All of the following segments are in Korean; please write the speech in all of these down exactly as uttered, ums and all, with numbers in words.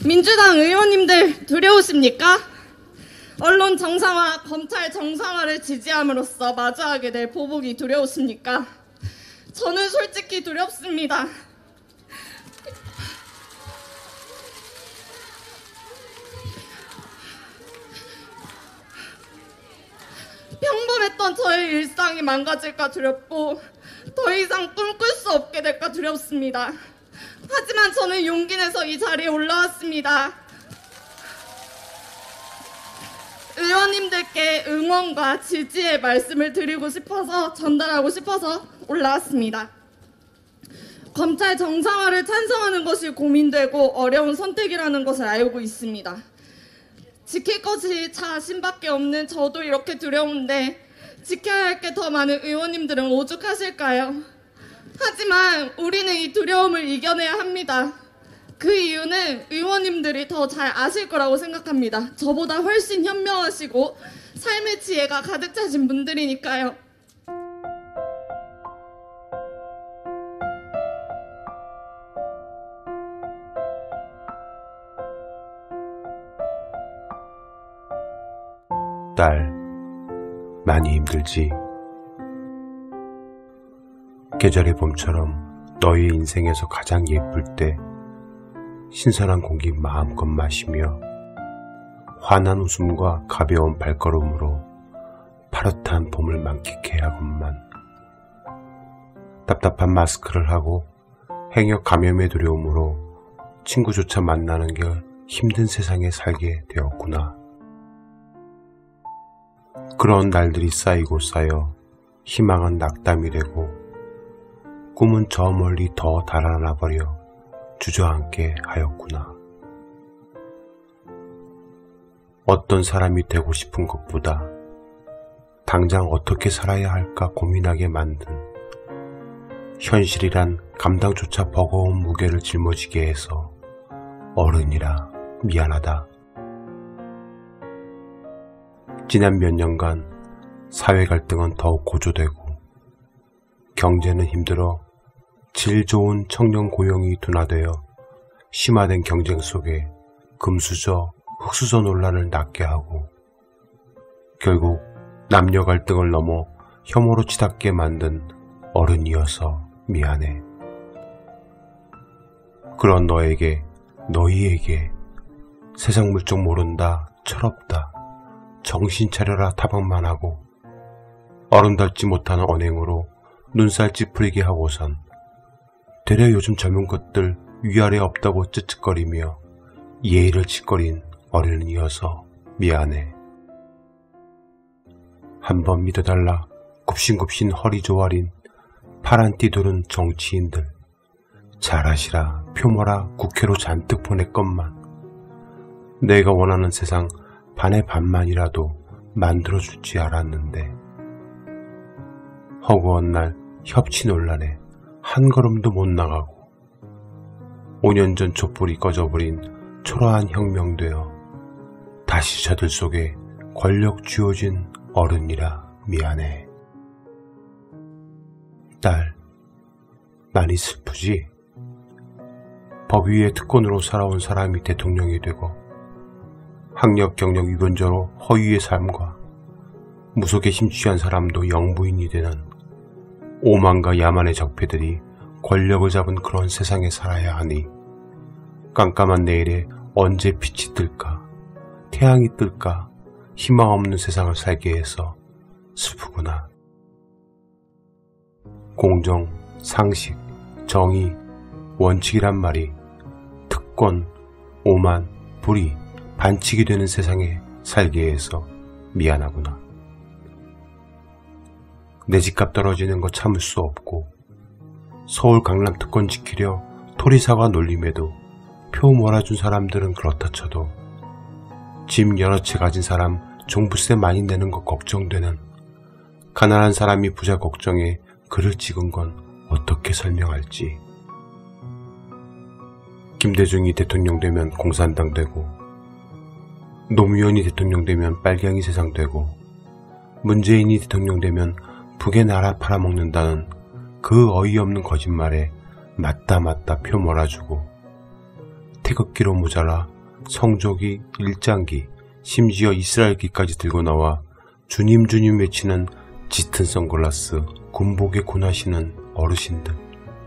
민주당 의원님들 두려우십니까? 언론 정상화, 검찰 정상화를 지지함으로써 마주하게 될 보복이 두려우십니까? 저는 솔직히 두렵습니다. 평범했던 저의 일상이 망가질까 두렵고 더 이상 꿈꿀 수 없게 될까 두렵습니다. 하지만 저는 용기 내서 이 자리에 올라왔습니다. 의원님들께 응원과 지지의 말씀을 드리고 싶어서, 전달하고 싶어서 올라왔습니다. 검찰 정상화를 찬성하는 것이 고민되고 어려운 선택이라는 것을 알고 있습니다. 지킬 것이 자신밖에 없는 저도 이렇게 두려운데 지켜야 할 게 더 많은 의원님들은 오죽하실까요? 하지만 우리는 이 두려움을 이겨내야 합니다. 그 이유는 의원님들이 더 잘 아실 거라고 생각합니다. 저보다 훨씬 현명하시고 삶의 지혜가 가득 차신 분들이니까요. 딸, 많이 힘들지? 계절의 봄처럼 너희 인생에서 가장 예쁠 때 신선한 공기 마음껏 마시며 환한 웃음과 가벼운 발걸음으로 파릇한 봄을 만끽해야건만. 답답한 마스크를 하고 행여 감염의 두려움으로 친구조차 만나는 게 힘든 세상에 살게 되었구나. 그런 날들이 쌓이고 쌓여 희망은 낙담이 되고 꿈은 저 멀리 더 달아나 버려 주저앉게 하였구나. 어떤 사람이 되고 싶은 것보다 당장 어떻게 살아야 할까 고민하게 만든 현실이란 감당조차 버거운 무게를 짊어지게 해서 어른이라 미안하다. 지난 몇 년간 사회 갈등은 더욱 고조되고 경제는 힘들어 질 좋은 청년 고용이 둔화되어 심화된 경쟁 속에 금수저, 흑수저 논란을 낳게 하고 결국 남녀 갈등을 넘어 혐오로 치닫게 만든 어른이어서 미안해. 그런 너에게, 너희에게 세상 물정 모른다, 철없다, 정신 차려라 타박만 하고 어른답지 못하는 언행으로 눈살 찌푸리게 하고선 되려 요즘 젊은 것들 위아래 없다고 쯧쯧거리며 예의를 짓거린 어른이어서 미안해. 한번 믿어달라 굽신굽신 허리 조아린 파란 띠두른 정치인들 잘하시라 표모라 국회로 잔뜩 보냈건만 내가 원하는 세상 반의 반만이라도 만들어줄 줄 알았는데 허구한 날 협치 논란에 한 걸음도 못 나가고 오 년 전 촛불이 꺼져버린 초라한 혁명되어 다시 저들 속에 권력 쥐어진 어른이라 미안해. 딸, 많이 슬프지? 법 위의 특권으로 살아온 사람이 대통령이 되고 학력 경력 위변자로 허위의 삶과 무속에 심취한 사람도 영부인이 되는 오만과 야만의 적폐들이 권력을 잡은 그런 세상에 살아야 하니 깜깜한 내일에 언제 빛이 뜰까 태양이 뜰까 희망 없는 세상을 살게 해서 슬프구나. 공정, 상식, 정의, 원칙이란 말이 특권, 오만, 불의, 반칙이 되는 세상에 살게 해서 미안하구나. 내 집값 떨어지는 거 참을 수 없고 서울 강남 특권 지키려 토리사과 놀림에도 표 몰아준 사람들은 그렇다 쳐도 집 여러 채 가진 사람 종부세 많이 내는 거 걱정되는 가난한 사람이 부자 걱정에 글을 찍은 건 어떻게 설명할지. 김대중이 대통령 되면 공산당 되고 노무현이 대통령 되면 빨갱이 세상 되고 문재인이 대통령 되면 북의 나라 팔아먹는다는 그 어이없는 거짓말에 맞다 맞다 표 몰아주고 태극기로 모자라 성조기, 일장기, 심지어 이스라엘기까지 들고 나와 주님 주님 외치는 짙은 선글라스, 군복에 고나시는 어르신들.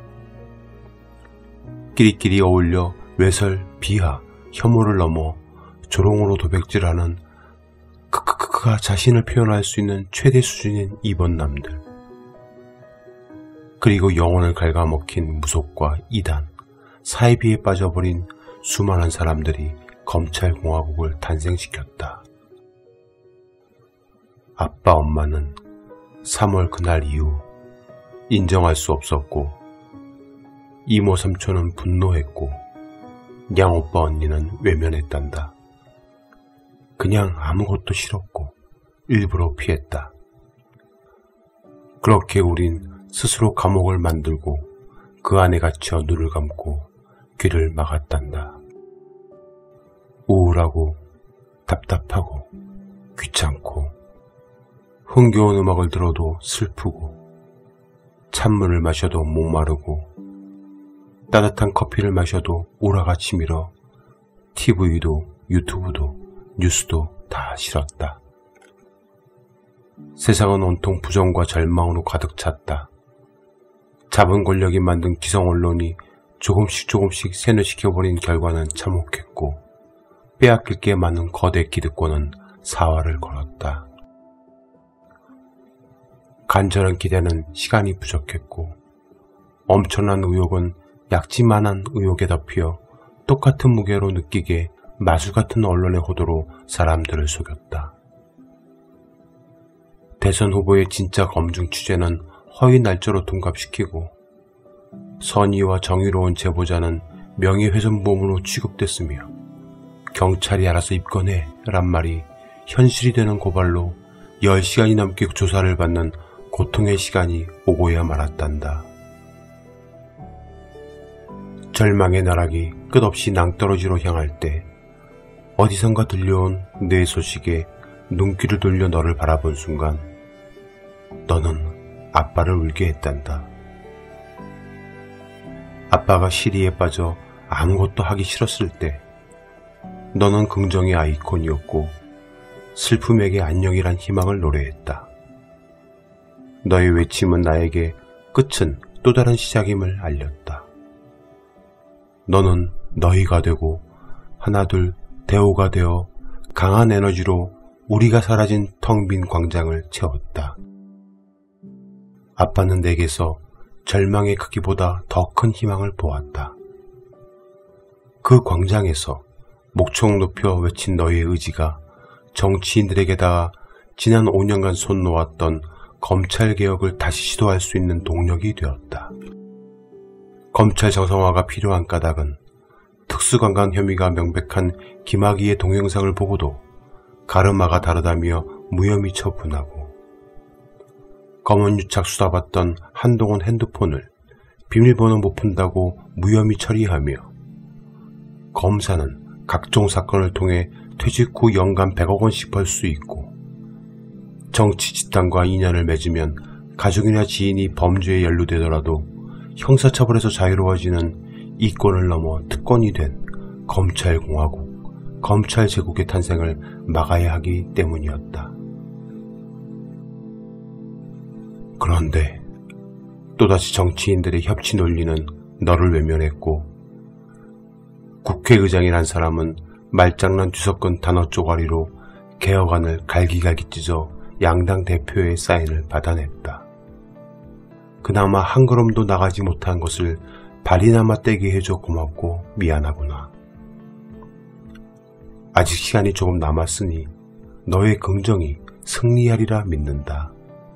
끼리끼리 어울려 외설, 비하, 혐오를 넘어 조롱으로 도백질하는 크크크크가 자신을 표현할 수 있는 최대 수준인 이번남들. 그리고 영혼을 갉아먹힌 무속과 이단, 사이비에 빠져버린 수많은 사람들이 검찰공화국을 탄생시켰다. 아빠 엄마는 삼월 그날 이후 인정할 수 없었고, 이모 삼촌은 분노했고, 양오빠 언니는 외면했단다. 그냥 아무것도 싫었고 일부러 피했다. 그렇게 우린 스스로 감옥을 만들고 그 안에 갇혀 눈을 감고 귀를 막았단다. 우울하고 답답하고 귀찮고 흥겨운 음악을 들어도 슬프고 찬물을 마셔도 목마르고 따뜻한 커피를 마셔도 오라가 치밀어 티비도 유튜브도 뉴스도 다 싫었다. 세상은 온통 부정과 절망으로 가득 찼다. 잡은 권력이 만든 기성 언론이 조금씩 조금씩 세뇌시켜버린 결과는 참혹했고, 빼앗길 게 많은 거대 기득권은 사활을 걸었다. 간절한 기대는 시간이 부족했고, 엄청난 의욕은 약지만한 의욕에 덮여 똑같은 무게로 느끼게 마술 같은 언론의 호도로 사람들을 속였다. 대선 후보의 진짜 검증 취재는 허위 날짜로 둔갑시키고, 선의와 정의로운 제보자는 명예훼손범으로 취급됐으며, 경찰이 알아서 입건해 란 말이 현실이 되는 고발로 열 시간이 넘게 조사를 받는 고통의 시간이 오고야 말았단다. 절망의 나락이 끝없이 낭떠러지로 향할 때 어디선가 들려온 내 소식에 눈길을 돌려 너를 바라본 순간 너는 아빠를 울게 했단다. 아빠가 시리에 빠져 아무것도 하기 싫었을 때 너는 긍정의 아이콘이었고 슬픔에게 안녕이란 희망을 노래했다. 너의 외침은 나에게 끝은 또 다른 시작임을 알렸다. 너는 너희가 되고 하나둘 대오가 되어 강한 에너지로 우리가 사라진 텅 빈 광장을 채웠다. 아빠는 내게서 절망의 크기보다 더 큰 희망을 보았다. 그 광장에서 목청 높여 외친 너의 의지가 정치인들에게다가 지난 오 년간 손 놓았던 검찰개혁을 다시 시도할 수 있는 동력이 되었다. 검찰 정상화가 필요한 까닭은 특수강간 혐의가 명백한 김학의의 동영상을 보고도 가르마가 다르다며 무혐의 처분하고, 검은 유착 수사받던 한동훈 핸드폰을 비밀번호 못 푼다고 무혐의 처리하며, 검사는 각종 사건을 통해 퇴직 후 연간 백억 원씩 벌 수 있고, 정치 집단과 인연을 맺으면 가족이나 지인이 범죄에 연루되더라도 형사처벌에서 자유로워지는 이권을 넘어 특권이 된 검찰공화국, 검찰제국의 탄생을 막아야 하기 때문이었다. 그런데 또다시 정치인들의 협치 논리는 너를 외면했고, 국회의장이란 사람은 말장난 뒤섞은 단어 쪼가리로 개혁안을 갈기갈기 찢어 양당 대표의 사인을 받아냈다. 그나마 한 걸음도 나가지 못한 것을 발이나마 떼게 해줘 고맙고 미안하구나. 아직 시간이 조금 남았으니 너의 긍정이 승리하리라 믿는다.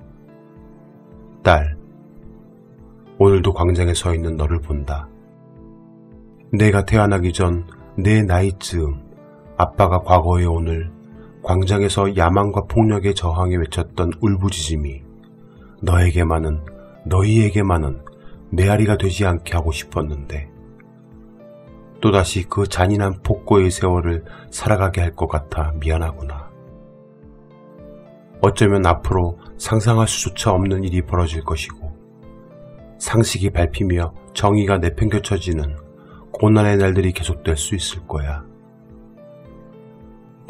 딸, 오늘도 광장에 서 있는 너를 본다. 내가 태어나기 전 내 나이쯤 아빠가 과거의 오늘 광장에서 야망과 폭력에 저항해 외쳤던 울부짖음이 너에게만은, 너희에게만은 메아리가 되지 않게 하고 싶었는데, 또다시 그 잔인한 폭거의 세월을 살아가게 할 것 같아 미안하구나. 어쩌면 앞으로 상상할 수조차 없는 일이 벌어질 것이고, 상식이 밟히며 정의가 내팽겨쳐지는 고난의 날들이 계속될 수 있을 거야.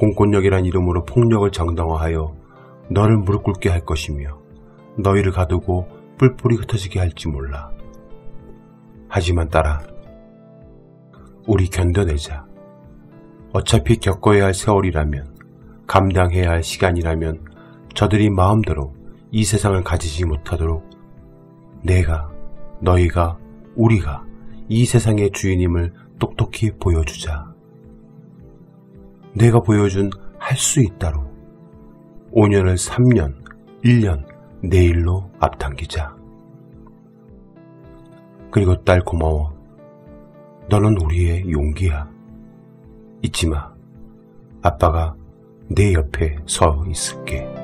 공권력이란 이름으로 폭력을 정당화하여 너를 무릎 꿇게 할 것이며 너희를 가두고 뿔뿔이 흩어지게 할지 몰라. 하지만 딸아, 우리 견뎌내자. 어차피 겪어야 할 세월이라면, 감당해야 할 시간이라면 저들이 마음대로 이 세상을 가지지 못하도록 내가, 너희가, 우리가 이 세상의 주인임을 똑똑히 보여주자. 내가 보여준 할 수 있다로 오 년을 삼 년, 일 년, 내일로 앞당기자. 그리고 딸 고마워. 너는 우리의 용기야. 잊지 마. 아빠가 내 옆에 서 있을게.